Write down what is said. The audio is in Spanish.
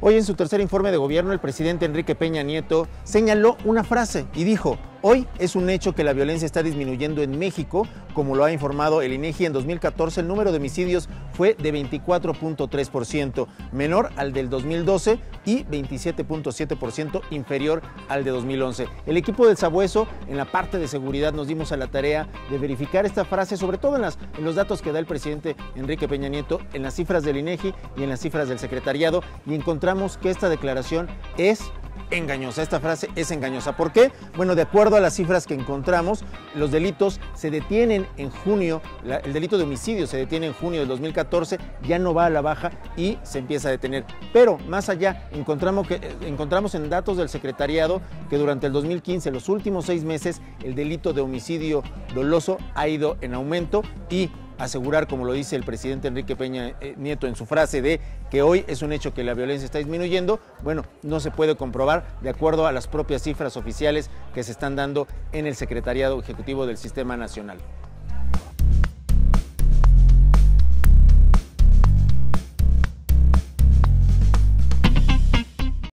Hoy en su tercer informe de gobierno, el presidente Enrique Peña Nieto señaló una frase y dijo: hoy es un hecho que la violencia está disminuyendo en México. Como lo ha informado el INEGI, en 2014 el número de homicidios fue de 24.3%, menor al del 2012 y 27.7% inferior al de 2011. El equipo del Sabueso, en la parte de seguridad, nos dimos a la tarea de verificar esta frase, sobre todo en los datos que da el presidente Enrique Peña Nieto, en las cifras del INEGI y en las cifras del secretariado, y encontramos que esta declaración es engañosa. Esta frase es engañosa. ¿Por qué? Bueno, de acuerdo a las cifras que encontramos, los delitos se detienen en junio, el delito de homicidio se detiene en junio del 2014, ya no va a la baja y se empieza a detener. Pero más allá, encontramos en datos del secretariado que durante el 2015, los últimos 6 meses, el delito de homicidio doloso ha ido en aumento, y asegurar, como lo dice el presidente Enrique Peña Nieto en su frase de que hoy es un hecho que la violencia está disminuyendo, bueno, no se puede comprobar de acuerdo a las propias cifras oficiales que se están dando en el Secretariado Ejecutivo del Sistema Nacional.